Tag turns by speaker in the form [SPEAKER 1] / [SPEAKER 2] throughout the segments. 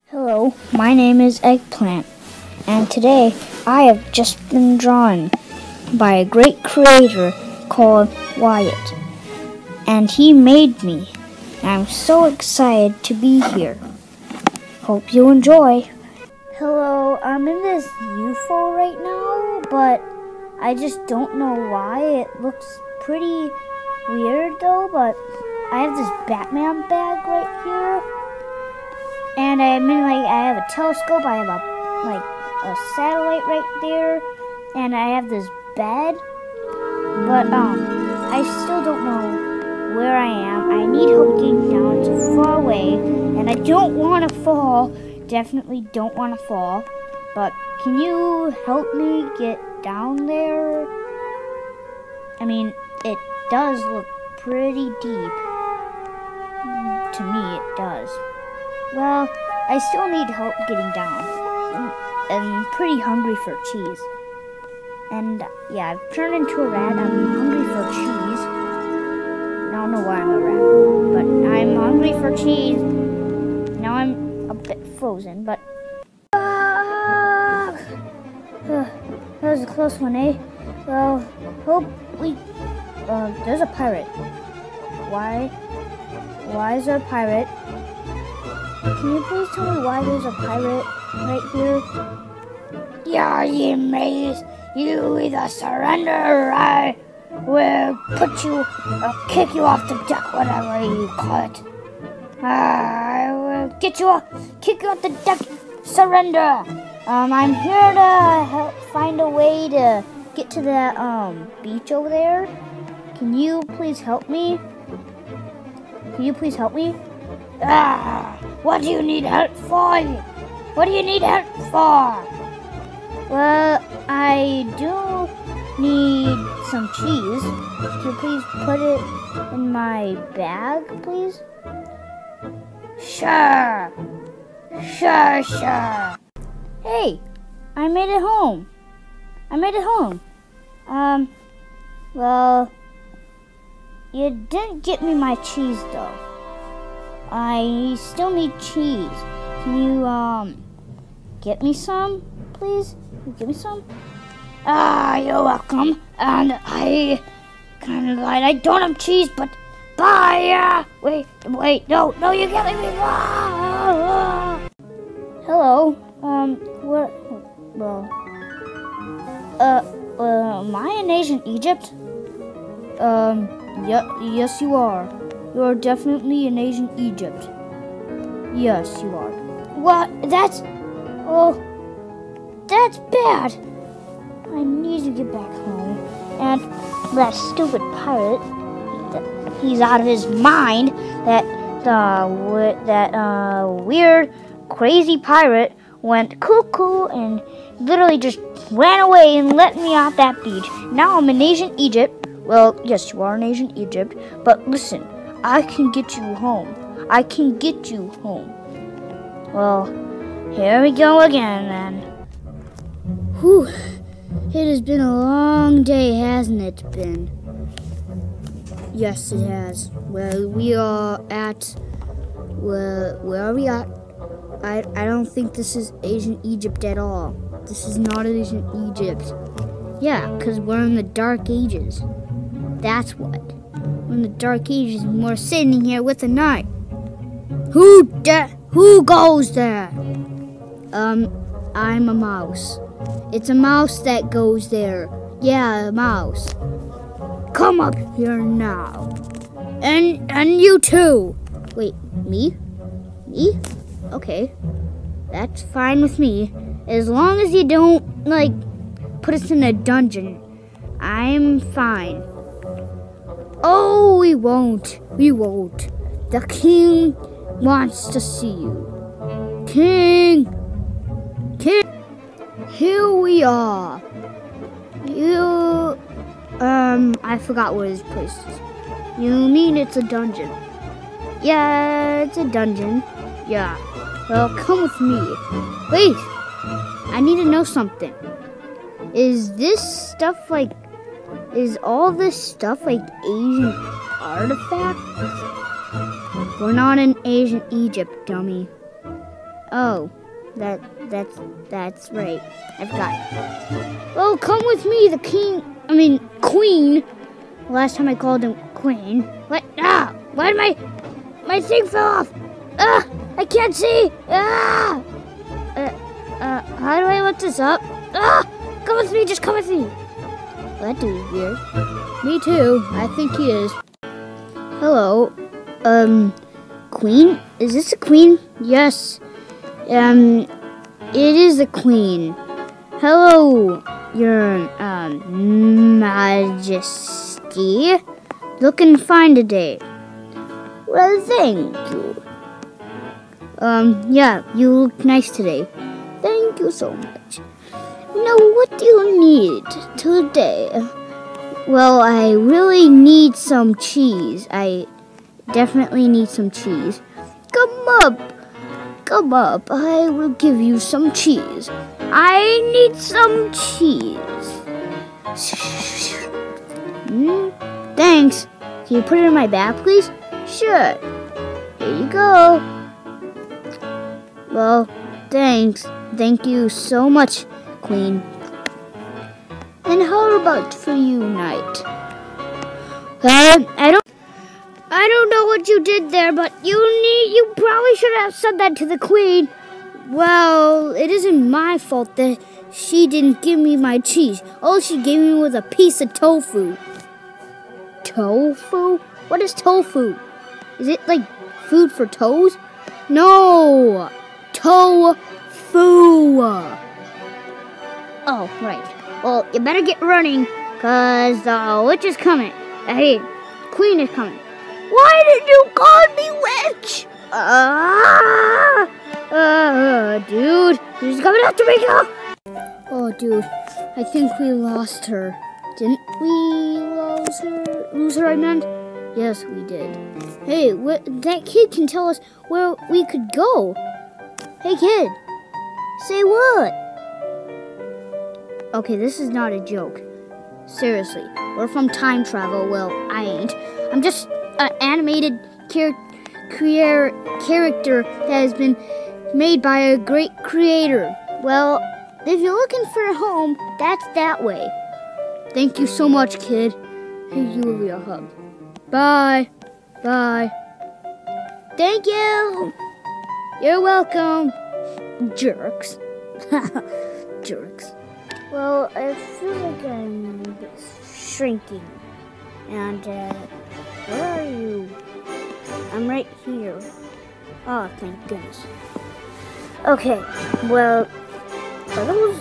[SPEAKER 1] Hello, my name is Eggplant, and today I have just been drawn by a great creator called Wyatt, and he made me, and I'm so excited to be here. Hope you enjoy. Hello, I'm in this UFO right now, but I just don't know why. It looks pretty weird though, but I have this Batman bag right here. And I have a telescope, I have a satellite right there, and I have this bed, but I still don't know where I am. I need help getting down. It's far away, and I don't want to fall. Definitely don't want to fall. But can you help me get down there? I mean, it does look pretty deep. To me, it does. Well, I still need help getting down. I'm pretty hungry for cheese. And yeah, I've turned into a rat. I'm hungry for cheese. I don't know why I'm a rat, but I'm hungry for cheese. Now I'm a bit frozen, but that was a close one, eh? Well, hope we. There's a pirate. Why is there a pirate? Can you please tell me why there's a pirate right here? Yeah, you maze. You either surrender or I will kick you off the deck, whatever you call it. I will kick you off the deck. Surrender. I'm here to find a way to get to that beach over there. Can you please help me? What do you need help for? Well, I do need some cheese. Can you please put it in my bag, please? Sure. Hey, I made it home. Well, you didn't get me my cheese, though. I still need cheese. Can you, get me some, please? Can you give me some? You're welcome. And I kind of lied. I don't have cheese, but bye. Wait, no, you can't leave me. Hello. Am I in ancient Egypt? Yes, you are. You are definitely in ancient Egypt. Yes, you are. What? That's bad. I need to get back home. And that stupid pirate, he's out of his mind. That weird, crazy pirate went cuckoo and literally just ran away and let me off that beach. Now I'm in ancient Egypt. Well, yes, you are in ancient Egypt, but listen, I can get you home. Well, here we go again, then. Whew. It has been a long day, hasn't it been? Yes, it has. Well, we are at... Well, where are we at? I don't think this is ancient Egypt at all. This is not ancient Egypt. Yeah, because we're in the Dark Ages. That's what. We're in the Dark Ages and we're sitting here with a knife. Who goes there? I'm a mouse. It's a mouse that goes there. Yeah, a mouse. Come up here now. And you too. Wait, me? Me? Okay. That's fine with me. As long as you don't, put us in a dungeon. I'm fine. Oh, we won't. The king wants to see you. King! Here we are. I forgot what his place is. You mean it's a dungeon? Yeah, it's a dungeon. Yeah. Well, come with me. Wait! I need to know something. Is all this stuff Asian artifacts? We're not in ancient Egypt, dummy. Oh, that's right. I forgot. Well, come with me, Queen. Last time I called him Queen. What? Ah! Why did my thing fell off? Ah! I can't see! Ah! How do I lift this up? Ah! Come with me, just come with me. Well, that dude's weird. Me too. I think he is. Hello. Queen? Is this a queen? Yes. It is a queen. Hello, Your Majesty. Looking fine today. Well, thank you. Yeah, you look nice today. Thank you so much. Now, what do you need today? Well, I really need some cheese. I definitely need some cheese. Come up. I will give you some cheese. I need some cheese. Thanks. Can you put it in my bag, please? Sure. Here you go. Well, thanks. Thank you so much, Queen. And how about for you, Knight? I don't know what you did there, but you probably should have said that to the Queen. Well, it isn't my fault that she didn't give me my cheese. All she gave me was a piece of tofu. Tofu? What is tofu? Is it like food for toes? No! Tofu! Oh, right. Well, you better get running, cause the witch is coming. Hey, Queen is coming. Why did you call me witch? Dude, she's coming after me. Oh, dude, I think we lost her. Didn't we lose her, I meant? Yes, we did. Hey, that kid can tell us where we could go. Hey, kid, say what? Okay, this is not a joke. Seriously, we're from time travel. Well, I ain't. I'm just an animated character that has been made by a great creator. Well, if you're looking for a home, that's that way. Thank you so much, kid. Hey, you will be a hug. Bye. Bye. Thank you. You're welcome. Jerks. Jerks. Well, I feel like I'm shrinking. And, where are you? I'm right here. Oh, thank goodness. Okay, well, are those...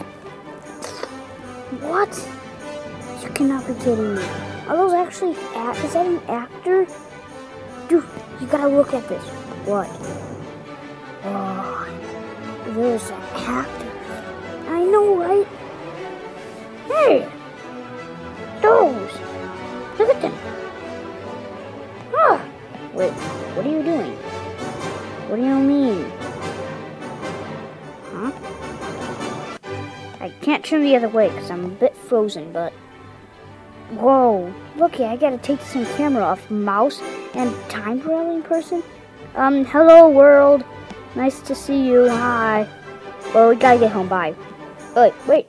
[SPEAKER 1] What? You cannot be kidding me. Are those actually... Is that an actor? Dude, you gotta look at this. What? Oh, there's an actor. I know, right? Hey! Those! Look at them! Ah! Wait, what are you doing? What do you mean? Huh? I can't turn the other way because I'm a bit frozen, but... Whoa! Looky, I gotta take this on camera off. Mouse and time traveling person? Hello world. Nice to see you. Hi. Well, we gotta get home. Bye. Wait.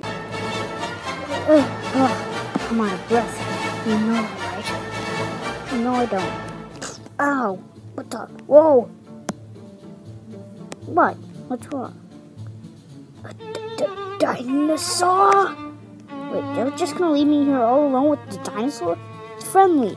[SPEAKER 1] I'm out of breath. You know that, right? No, I don't. Ow. What the? Whoa. What? What's wrong? A dinosaur? Wait, they're just gonna leave me here all alone with the dinosaur? It's friendly.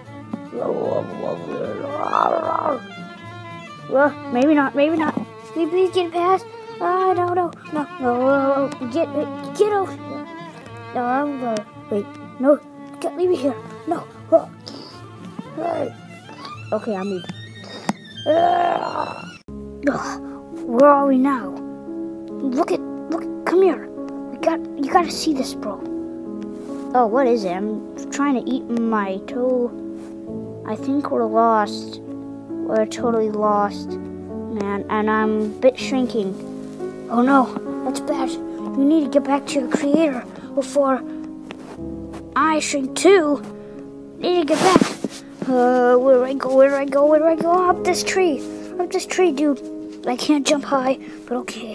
[SPEAKER 1] Well, maybe not. Maybe get past. No. Get over here. No, wait. No, can't leave me here. No. Okay, I'm moving. Where are we now? Look, come here. You gotta see this, bro. Oh, what is it? I'm trying to eat my toe. I think we're lost. We're totally lost, man, and I'm a bit shrinking. Oh no, that's bad. You need to get back to your creator before I shrink too. Need to get back. Where do I go? Up this tree, dude. I can't jump high, but okay.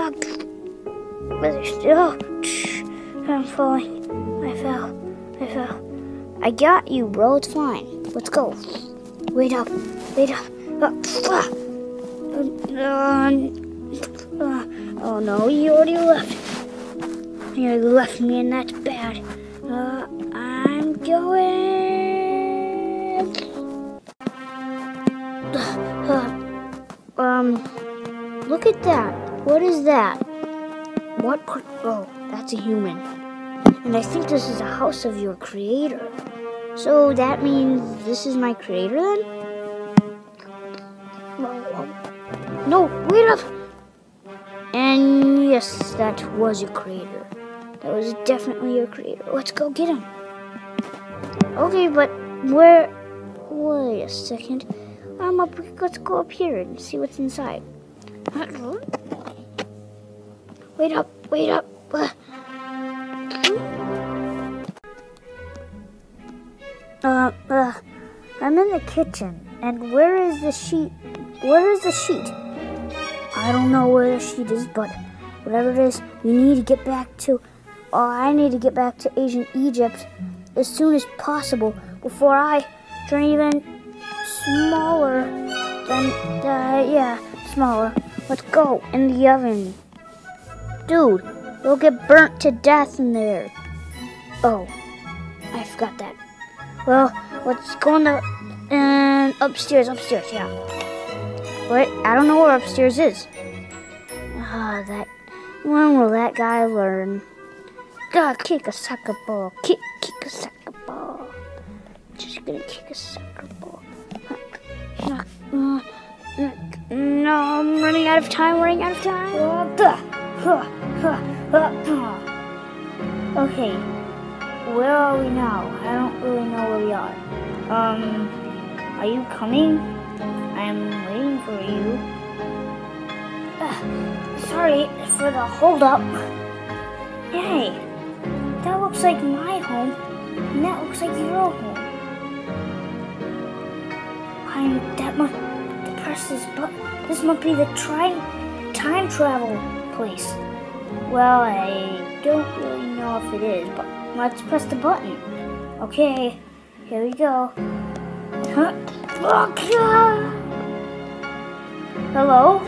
[SPEAKER 1] I'm falling. I fell. I got you, bro. It's fine. Let's go. Wait up. Oh no, you already left. You left me, and that's bad. I'm going. Look at that. What is that? What? Oh, that's a human. And I think this is a house of your creator. So that means this is my creator then? No, wait up! And yes, that was your creator. That was definitely your creator. Let's go get him. Okay, but where? Wait a second. Let's go up here and see what's inside. Wait up. I'm in the kitchen. And where is the sheet? I don't know where the sheet is, but whatever it is, we need to get back to. I need to get back to ancient Egypt as soon as possible before I turn even smaller than smaller. Let's go in the oven, dude. We'll get burnt to death in there. Oh, I forgot that. Well, let's go in the upstairs. Yeah. Wait, I don't know where upstairs is. When will that guy learn? God, kick a soccer ball. Kick a soccer ball. Just gonna kick a soccer ball. No, I'm running out of time. Okay, where are we now? I don't really know where we are. Are you coming? I'm waiting for you. Sorry for the hold up. Hey, that looks like my home, and that looks like your home. This must be the time travel place. Well, I don't really know if it is, but let's press the button. Okay, here we go. Hello?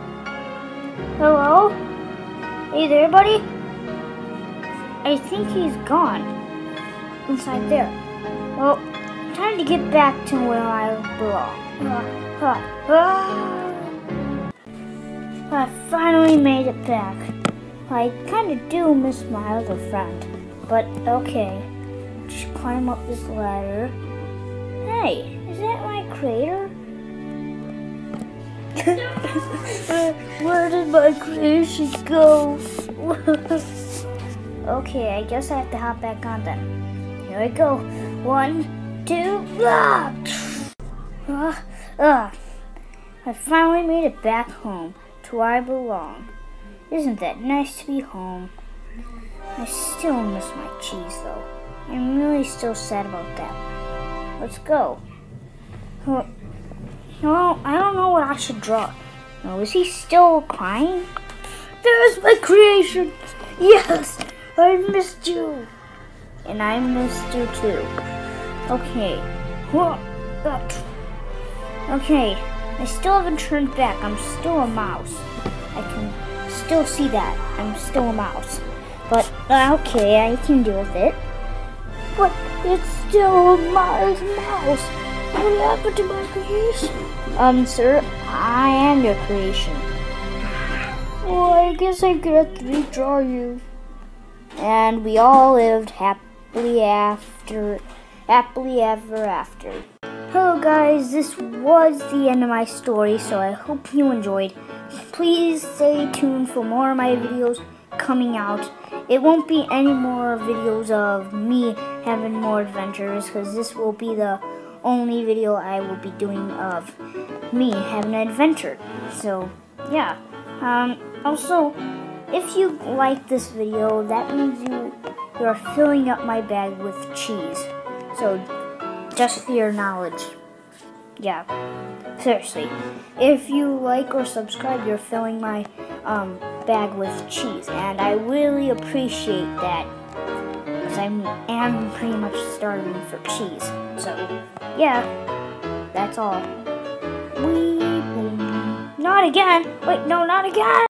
[SPEAKER 1] Hey there, buddy? I think he's gone. Inside there. Well, time to get back to where I belong. I finally made it back. I kind of do miss my other friend, but okay. Just climb up this ladder. Hey, is that my creator? Where did my creation go? Okay, I guess I have to hop back on then. Here we go. 1, 2, I finally made it back home to where I belong. Isn't that nice to be home? I still miss my cheese though. I'm really still sad about that. Let's go. Well, I don't know what I should draw. No, is he still crying? There's my creation! Yes! I missed you! And I missed you too. Okay. Okay. I still haven't turned back. I'm still a mouse. I can still see that. I'm still a mouse. But, okay, I can deal with it. But it's still my mouse. What happened to my creation? Sir, I am your creation. Well, I guess I could have to redraw you. And we all lived happily ever after. Hello guys, this was the end of my story, so I hope you enjoyed. Please stay tuned for more of my videos coming out. It won't be any more videos of me having more adventures, because this will be the only video I will be doing of me having an adventure. So, yeah. Also, if you like this video, that means you're filling up my bag with cheese. So, just for your knowledge. yeah, seriously. If you like or subscribe, you're filling my bag with cheese, and I really appreciate that because I am pretty much starving for cheese. So, yeah, that's all. Wee boom. Not again. Wait, no, not again.